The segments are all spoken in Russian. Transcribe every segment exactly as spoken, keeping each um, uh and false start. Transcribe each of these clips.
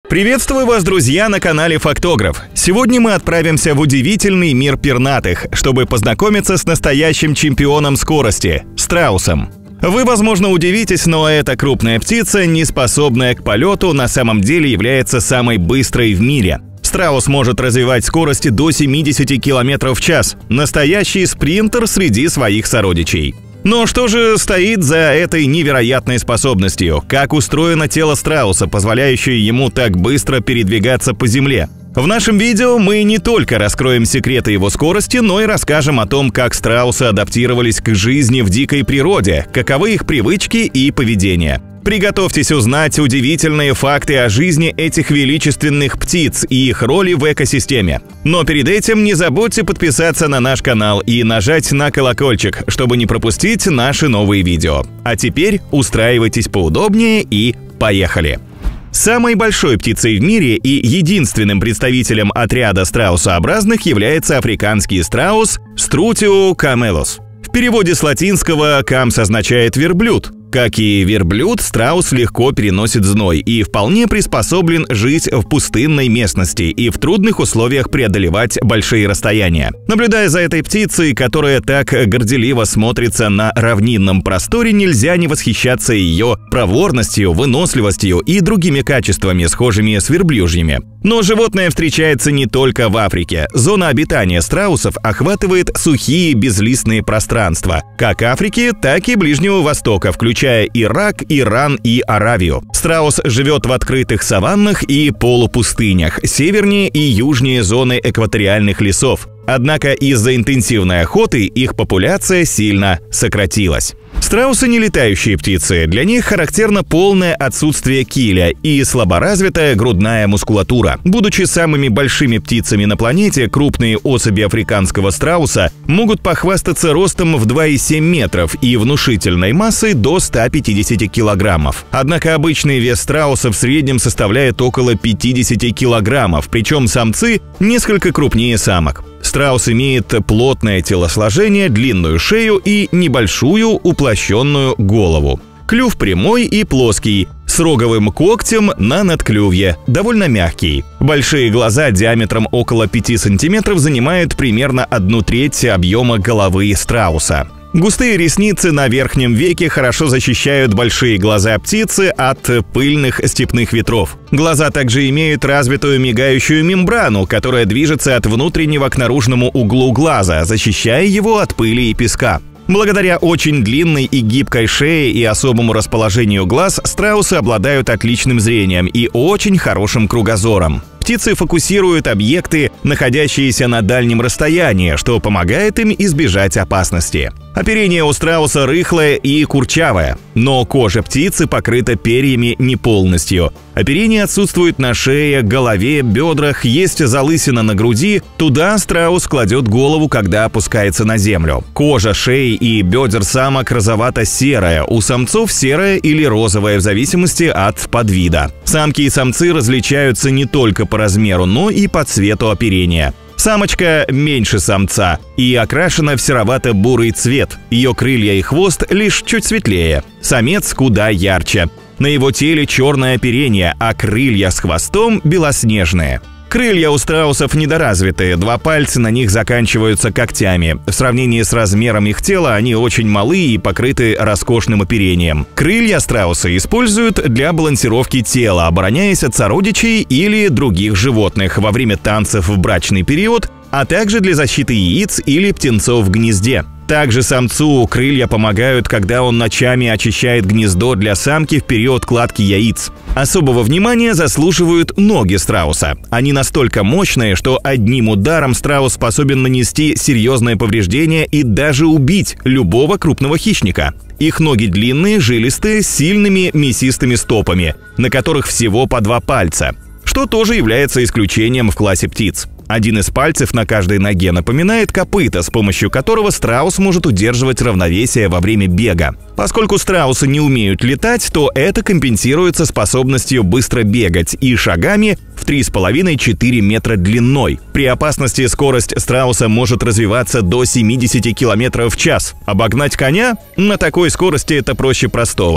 Приветствую вас, друзья, на канале Фактограф. Сегодня мы отправимся в удивительный мир пернатых, чтобы познакомиться с настоящим чемпионом скорости – страусом. Вы, возможно, удивитесь, но эта крупная птица, не способная к полету, на самом деле является самой быстрой в мире. Страус может развивать скорости до семидесяти километров в час. Настоящий спринтер среди своих сородичей. Но что же стоит за этой невероятной способностью? Как устроено тело страуса, позволяющее ему так быстро передвигаться по земле? В нашем видео мы не только раскроем секреты его скорости, но и расскажем о том, как страусы адаптировались к жизни в дикой природе, каковы их привычки и поведение. Приготовьтесь узнать удивительные факты о жизни этих величественных птиц и их роли в экосистеме. Но перед этим не забудьте подписаться на наш канал и нажать на колокольчик, чтобы не пропустить наши новые видео. А теперь устраивайтесь поудобнее и поехали! Самой большой птицей в мире и единственным представителем отряда страусообразных является африканский страус Strutio camelus. В переводе с латинского «камс» означает «верблюд». Как и верблюд, страус легко переносит зной и вполне приспособлен жить в пустынной местности и в трудных условиях преодолевать большие расстояния. Наблюдая за этой птицей, которая так горделиво смотрится на равнинном просторе, нельзя не восхищаться ее проворностью, выносливостью и другими качествами, схожими с верблюжьими. Но животное встречается не только в Африке. Зона обитания страусов охватывает сухие безлистные пространства, как Африки, так и Ближнего Востока, включая Ирак, Иран и Аравию. Страус живет в открытых саваннах и полупустынях, севернее и южнее зоны экваториальных лесов. Однако из-за интенсивной охоты их популяция сильно сократилась. Страусы не летающие птицы, для них характерно полное отсутствие киля и слаборазвитая грудная мускулатура. Будучи самыми большими птицами на планете, крупные особи африканского страуса могут похвастаться ростом в два и семь метров и внушительной массой до ста пятидесяти килограммов. Однако обычный вес страуса в среднем составляет около пятидесяти килограммов, причем самцы несколько крупнее самок. Страус имеет плотное телосложение, длинную шею и небольшую уплощенную голову. Клюв прямой и плоский, с роговым когтем на надклювье, довольно мягкий. Большие глаза диаметром около пяти сантиметров занимают примерно одну треть объема головы страуса. Густые ресницы на верхнем веке хорошо защищают большие глаза птицы от пыльных степных ветров. Глаза также имеют развитую мигающую мембрану, которая движется от внутреннего к наружному углу глаза, защищая его от пыли и песка. Благодаря очень длинной и гибкой шее и особому расположению глаз страусы обладают отличным зрением и очень хорошим кругозором. Птицы фокусируют объекты, находящиеся на дальнем расстоянии, что помогает им избежать опасности. Оперение у страуса рыхлое и курчавое, но кожа птицы покрыта перьями не полностью. Оперение отсутствует на шее, голове, бедрах, есть залысина на груди, туда страус кладет голову, когда опускается на землю. Кожа шеи и бедер самок розовато-серая, у самцов серая или розовая в зависимости от подвида. Самки и самцы различаются не только по размеру, но и по цвету оперения. Самочка меньше самца и окрашена в серовато-бурый цвет. Ее крылья и хвост лишь чуть светлее. Самец куда ярче. На его теле черное оперение, а крылья с хвостом белоснежные. Крылья у страусов недоразвитые, два пальца на них заканчиваются когтями. В сравнении с размером их тела они очень малы и покрыты роскошным оперением. Крылья страуса используют для балансировки тела, обороняясь от сородичей или других животных во время танцев в брачный период, а также для защиты яиц или птенцов в гнезде. Также самцу крылья помогают, когда он ночами очищает гнездо для самки в период кладки яиц. Особого внимания заслуживают ноги страуса. Они настолько мощные, что одним ударом страус способен нанести серьезное повреждение и даже убить любого крупного хищника. Их ноги длинные, жилистые, с сильными мясистыми стопами, на которых всего по два пальца, что тоже является исключением в классе птиц. Один из пальцев на каждой ноге напоминает копыто, с помощью которого страус может удерживать равновесие во время бега. Поскольку страусы не умеют летать, то это компенсируется способностью быстро бегать и шагами в три с половиной — четыре метра длиной. При опасности скорость страуса может развиваться до семидесяти километров в час. Обогнать коня? На такой скорости это проще простого.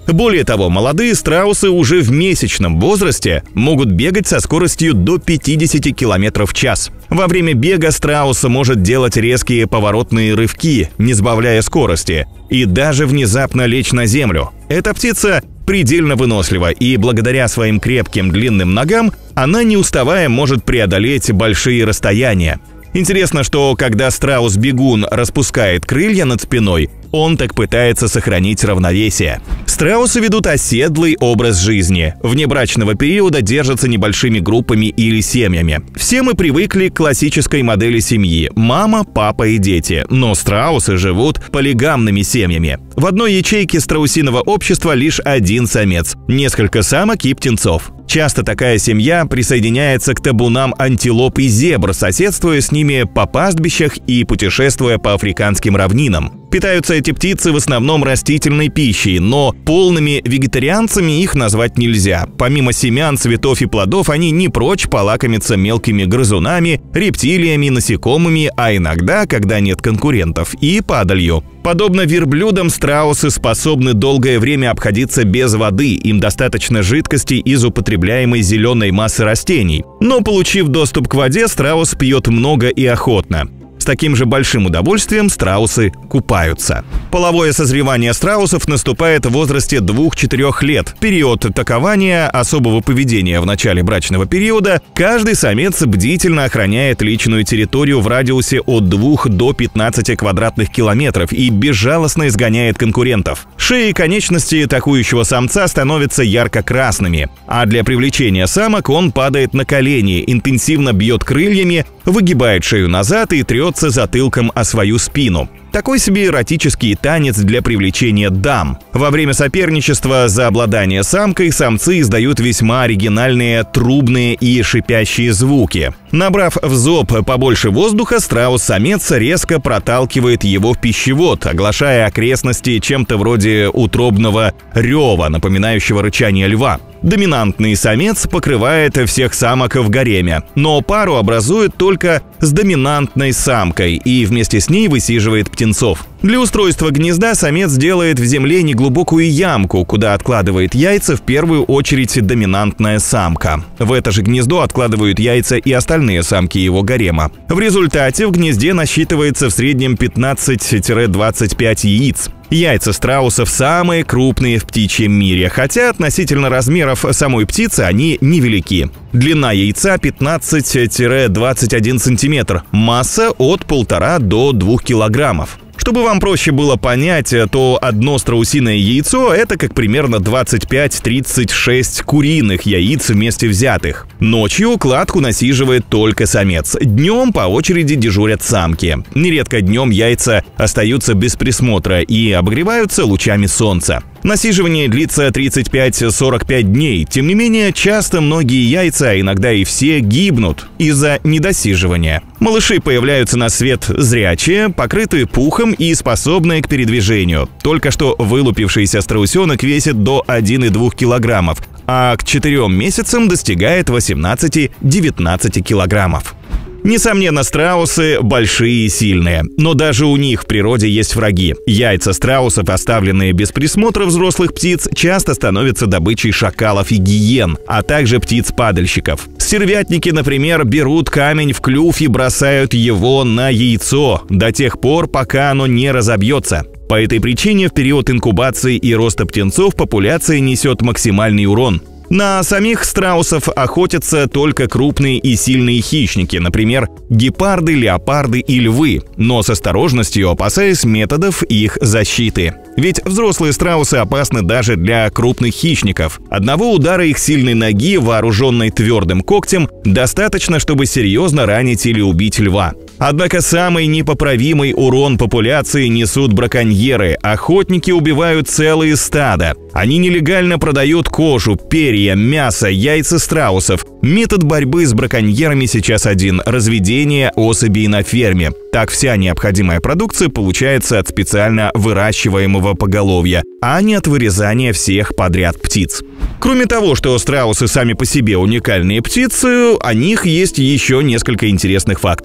Более того, молодые страусы уже в месячном возрасте могут бегать со скоростью до пятидесяти километров в час. Во время бега страус может делать резкие поворотные рывки, не сбавляя скорости, и даже внезапно лечь на землю. Эта птица предельно вынослива, и благодаря своим крепким длинным ногам она, не уставая, может преодолеть большие расстояния. Интересно, что когда страус-бегун распускает крылья над спиной, он так пытается сохранить равновесие. Страусы ведут оседлый образ жизни. Вне брачного периода держатся небольшими группами или семьями. Все мы привыкли к классической модели семьи – мама, папа и дети. Но страусы живут полигамными семьями. В одной ячейке страусиного общества лишь один самец, несколько самок и птенцов. Часто такая семья присоединяется к табунам антилоп и зебр, соседствуя с ними по пастбищах и путешествуя по африканским равнинам. Питаются эти птицы в основном растительной пищей, но полными вегетарианцами их назвать нельзя. Помимо семян, цветов и плодов, они не прочь полакомиться мелкими грызунами, рептилиями, насекомыми, а иногда, когда нет конкурентов, и падалью. Подобно верблюдам, страусы способны долгое время обходиться без воды, им достаточно жидкости из употребляемой зеленой массы растений. Но, получив доступ к воде, страус пьет много и охотно. С таким же большим удовольствием страусы купаются. Половое созревание страусов наступает в возрасте двух-четырёх лет. Период такования особого поведения в начале брачного периода. Каждый самец бдительно охраняет личную территорию в радиусе от двух до пятнадцати квадратных километров и безжалостно изгоняет конкурентов. Шея и конечности атакующего самца становятся ярко-красными, а для привлечения самок он падает на колени, интенсивно бьет крыльями, выгибает шею назад и трется затылком о свою спину. Такой себе эротический танец для привлечения дам. Во время соперничества за обладание самкой самцы издают весьма оригинальные трубные и шипящие звуки. Набрав в зоб побольше воздуха, страус-самец резко проталкивает его в пищевод, оглашая окрестности чем-то вроде утробного рева, напоминающего рычание льва. Доминантный самец покрывает всех самок в гареме, но пару образует только с доминантной самкой и вместе с ней высиживает птенцов. Для устройства гнезда самец делает в земле неглубокую ямку, куда откладывает яйца в первую очередь доминантная самка. В это же гнездо откладывают яйца и остальные самки его гарема. В результате в гнезде насчитывается в среднем пятнадцать-двадцать пять яиц. Яйца страусов самые крупные в птичьем мире, хотя относительно размеров самой птицы они невелики. Длина яйца пятнадцать-двадцать один сантиметр, масса от полутора до двух килограммов. Чтобы вам проще было понять, то одно страусиное яйцо – это как примерно двадцать пять — тридцать шесть куриных яиц вместе взятых. Ночью кладку насиживает только самец. Днем по очереди дежурят самки. Нередко днем яйца остаются без присмотра и обогреваются лучами солнца. Насиживание длится тридцать пять — сорок пять дней. Тем не менее, часто многие яйца, а иногда и все, гибнут из-за недосиживания. Малыши появляются на свет зрячие, покрытые пухом и способные к передвижению. Только что вылупившийся страусенок весит до одного и двух килограммов, а к четырем месяцам достигает восемнадцати-девятнадцати килограммов. Несомненно, страусы большие и сильные, но даже у них в природе есть враги. Яйца страусов, оставленные без присмотра взрослых птиц, часто становятся добычей шакалов и гиен, а также птиц-падальщиков. Стервятники, например, берут камень в клюв и бросают его на яйцо до тех пор, пока оно не разобьется. По этой причине в период инкубации и роста птенцов популяция несет максимальный урон. На самих страусов охотятся только крупные и сильные хищники, например, гепарды, леопарды и львы, но с осторожностью, опасаясь методов их защиты. Ведь взрослые страусы опасны даже для крупных хищников. Одного удара их сильной ноги, вооруженной твердым когтем, достаточно, чтобы серьезно ранить или убить льва. Однако самый непоправимый урон популяции несут браконьеры. Охотники убивают целые стада. Они нелегально продают кожу, перья, мясо, яйца страусов. Метод борьбы с браконьерами сейчас один – разведение особей на ферме. Так вся необходимая продукция получается от специально выращиваемого поголовья, а не от вырезания всех подряд птиц. Кроме того, что страусы сами по себе уникальные птицы, о них есть еще несколько интересных фактов.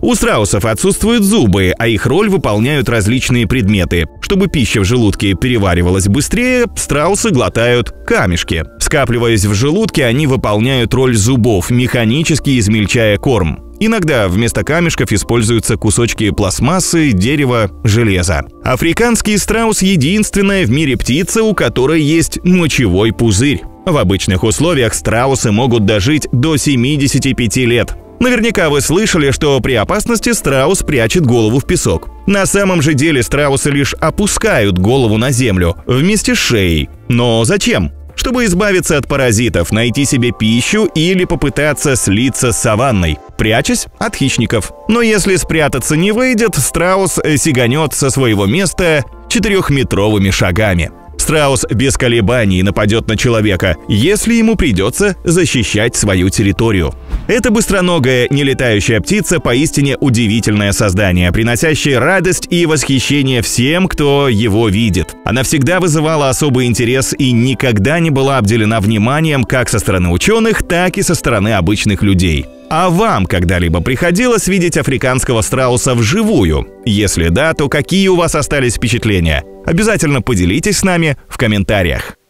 У страусов отсутствуют зубы, а их роль выполняют различные предметы. Чтобы пища в желудке переваривалась быстрее, страусы глотают камешки. Скапливаясь в желудке, они выполняют роль зубов, механически измельчая корм. Иногда вместо камешков используются кусочки пластмассы, дерева, железа. Африканский страус – единственная в мире птица, у которой есть мочевой пузырь. В обычных условиях страусы могут дожить до семидесяти пяти лет. Наверняка вы слышали, что при опасности страус прячет голову в песок. На самом же деле страусы лишь опускают голову на землю вместе с шеей. Но зачем? Чтобы избавиться от паразитов, найти себе пищу или попытаться слиться с саванной, прячась от хищников. Но если спрятаться не выйдет, страус сиганет со своего места четырехметровыми шагами. Страус без колебаний нападет на человека, если ему придется защищать свою территорию. Эта быстроногая нелетающая птица поистине удивительное создание, приносящее радость и восхищение всем, кто его видит. Она всегда вызывала особый интерес и никогда не была обделена вниманием как со стороны ученых, так и со стороны обычных людей. А вам когда-либо приходилось видеть африканского страуса вживую? Если да, то какие у вас остались впечатления? Обязательно поделитесь с нами в комментариях.